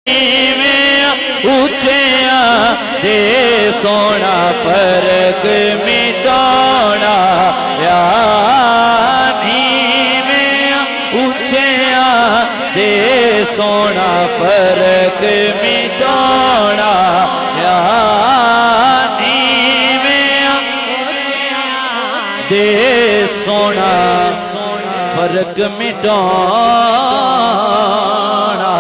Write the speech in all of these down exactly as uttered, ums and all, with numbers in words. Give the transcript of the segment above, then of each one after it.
ऊंचिया दे सोना फर्क मिटाना यानी में ऊंचिया दे सोना फर्क मिटाना यानी में दे सोना फर्क मिटाना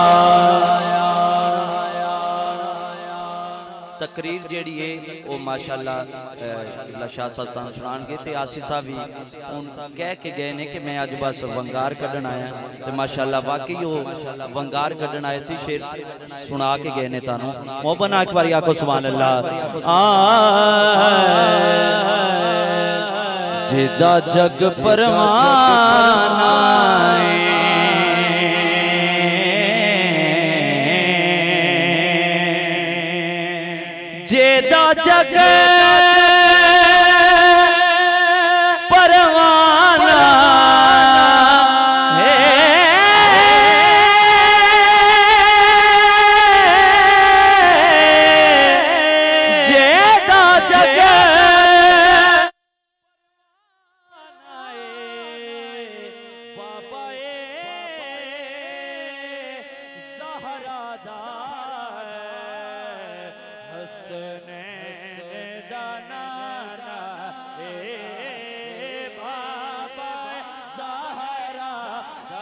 तकरीर जेड़ी है वो माशाअल्लाह शाह साहब तुहानू सुनाणगे ते आसिफ साहब भी कह के गए ने कि मैं अज बस वंगार कढ़न आया ते माशाअल्लाह वाकई वो वंगार कढ़न आए सी शेर सुना के गए ने तुहानू मोहब्बत एक बारी आखो सुभान अल्लाह जिदा जग परवाना जेदा जग परवाना है जेदा जग बाबा ज़हरा दा हसने दाना ए बाबा ज़हरा दा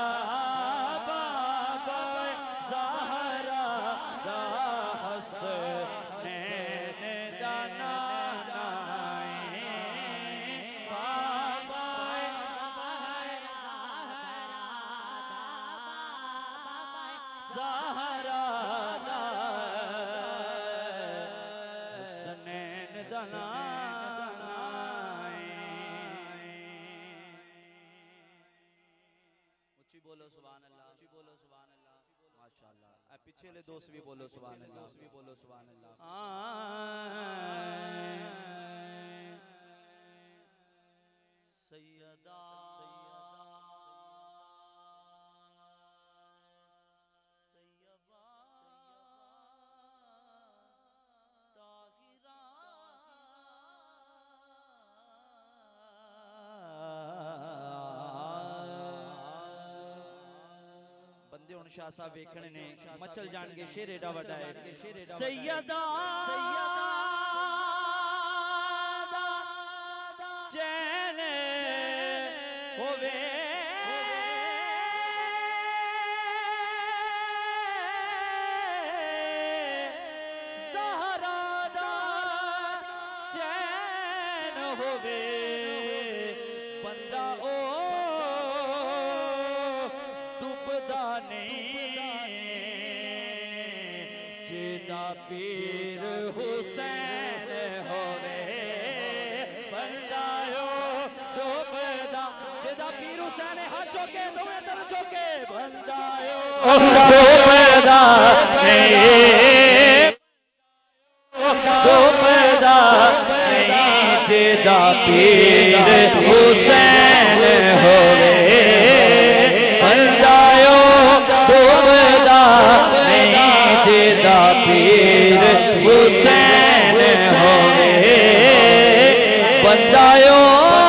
बाबा ज़हरा दा हसने दाना ज़हरा दा हसनैन दाना उच्ची बोलो सुभान अल्लाह उच्ची बोलो सुभान अल्लाह माशाअल्लाह ए पीछे ले दोस्त भी बोलो सुभान अल्लाह दोस्त भी बोलो सुभान अल्लाह सैयदा शाह साहब वेखने ने मचल जान के शेर एडा वड्डा है सैयदा चैन होवे ज़हरा दा चैन होवे बंदा ओ दुबदा नहीं जेदा पीर हुसैन होवे बंदायो डूबदा जेदा पीर हुसैन हाथ चौके दोवें तरफ चौके बंदायो डूबदा नहीं डूबदा नहीं जेदा पीर हुसैन होवे बंदायो डूबदा नहीं जेदा पीर हुसैन होवे बंदायो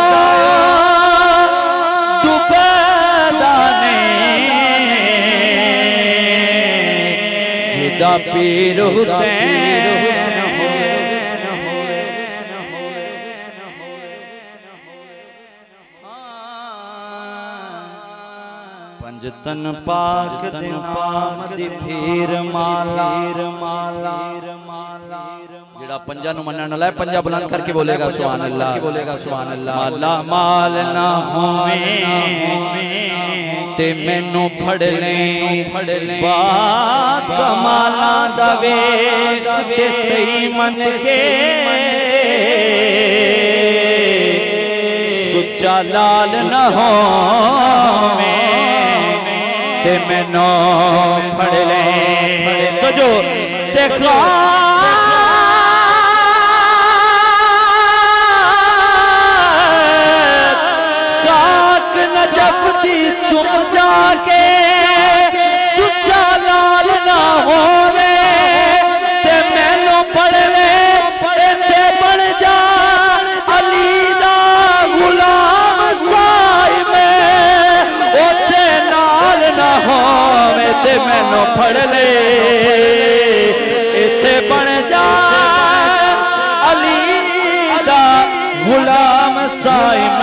डूबदा नहीं जेदा पीर हुसैन पंजतन पाक दिन पामदी फिर माला माला जेड़ा पंजा नु मनन वाला है पंजा बुलंद करके बोलेगा सुभान अल्लाह बोलेगा सुभान अल्लाह माला माल ना होवे ते मैनू फड़ ले फड़ ले बात कमाला दा वे ते सही मन के सुच्चा लाल न होवे ते मैनू फड़ ले तो जो देखा काक न जपती चुम जाके सुच्चा लाल न मैनू फड़ ले इत्थे बन जा अली दा गुलाम साइम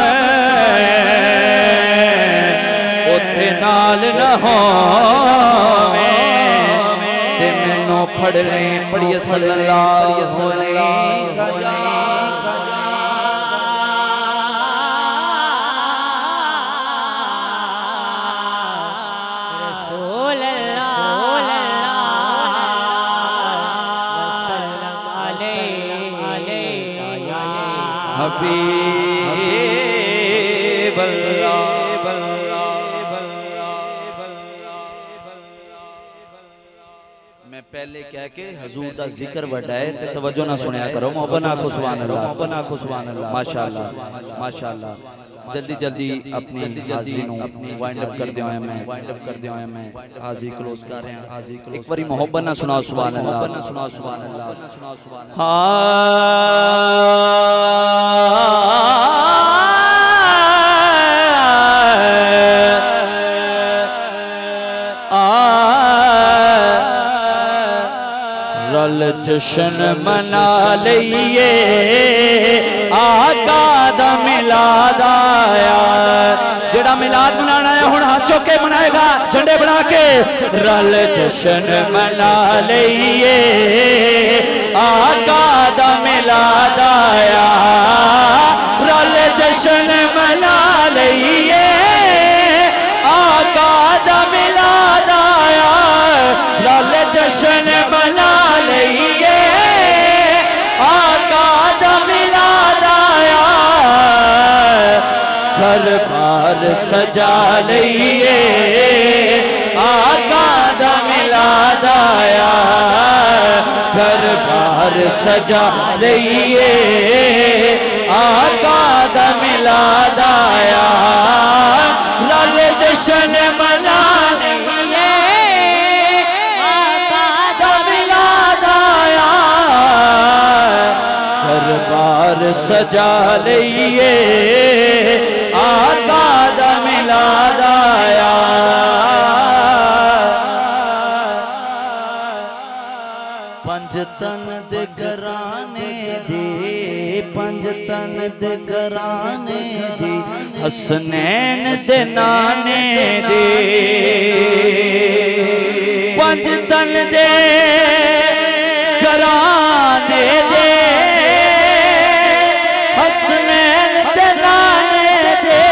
उथे नाल न होवे ते मैनू फड़ ले पढ़िए सल्लल्लाहु अलैहि वसल्लम। हबीब मैं पहले कह के हजूर दा जिक्र वड्डा है ते तवज्जो ना सुनया करो। मोहब्बत आखो सुभान अल्लाह, मोहब्बत आखो सुभान अल्लाह। माशाअल्लाह माशाअल्लाह। जल्दी जल्दी अपनी हाजिरी नु वाइंड अप कर दिया मैं वाइंड अप कर दिया मैं हाजिरी क्लोज कर रहे हैं। हाजिरी क्लोज एक बारी मोहब्बत ना सुनाओ सुभान अल्लाह, सुनाओ सुभान अल्लाह। रल जशन मना लईए आका दा मिलाद आया। जेड़ा मिलाद मनाना है हुण हाथ चुक के मनाएगा झंडे बना के। रल जशन मना लईए आका दा मिलाद आया। रल जशन मना लईए आका दा मिलाद आया। रल जशन मना लईए आका दा मिलाद आया। घर बार सजा लईए आका दा मिलाद आया। घर बार सजा लईए आका दा मिलाद आया। लाल जशन मना लईए आका दा मिलाद आया। घर बार सजा लईए आका दा मिलाद आया। पंज तन दे घराने दे पंज तन दे घराने दे हसनैन दे नाने दे। पंज तन दे घराने दे हसनैन दे नाने दे।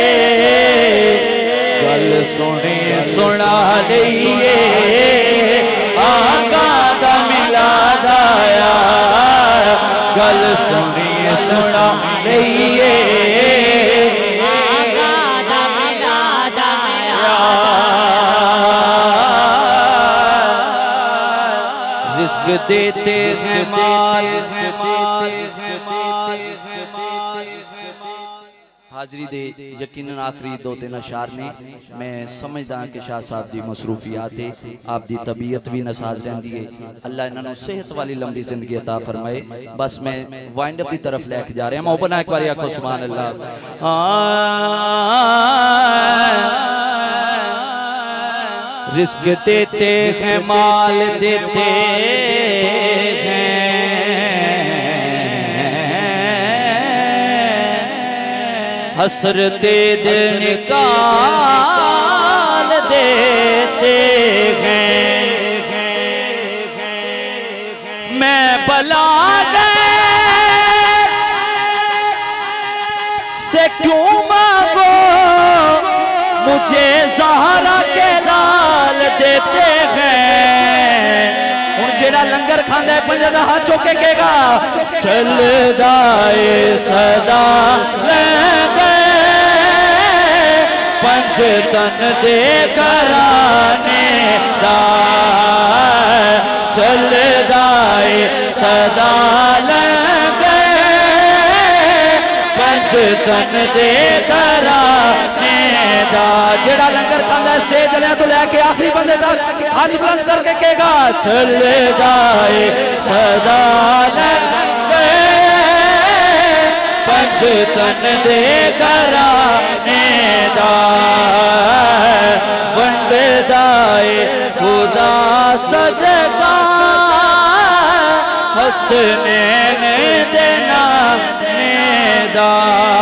गल सुने सुना लईए आका दा मिलाद आया। गल सुनिए सुना लईए आका दा मिलाद आया। रिज़्क़ देते हैं माल हाजरी दे यकीनन आखिरी दो तीन अशार ने मैं समझदा कि शाह साहब की मसरूफियात है आप दी तबीयत भी नसाज रहती है। अल्लाह इन्होंने सेहत वाली लंबी जिंदगी अता फरमाए। बस मैं वाइंड अप की तरफ लेके जा रहा हूं। मोहब्बत एक बार आखो सुभान अल्लाह। रिज़्क़ देते हैं माल देते हैं हसरते दिल निकाल देते हैं। मैं भला से क्यों मांगो मुझे ज़हरा के लाल देते हैं। हुण जेड़ा लंगर खांदा है पंजे दा हाथ चुक के कहेगा चलदा ए सदा पंज तन दे घराने दा चलदा ए सदा लंगे। पंज तन दे घराने दा जेड़ा लंगर खांदा स्टेज वाले तो लैके आखिरी बंदे तक हाथ बुलंद करके कहेगा चलदा ए सदा लंगे। पंज तन दे घराने दा वंडदा ए खुदा हसनैन देना नेदा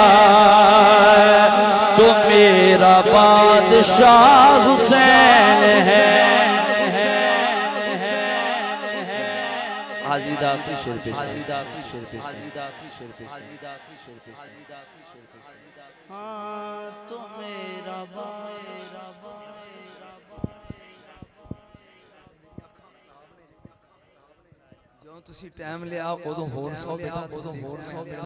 तो मेरा बादशाह हुसैन है। हाजीदा की शेर पे हाजीदा की शेर पे हाजीदा की शेर पे हाजीदा की शेर पे हाजीदा की शेर पे हाँ तो मेरा जो तुसी टाइम लिया उदों होर सौ बेटा उदों होर सौ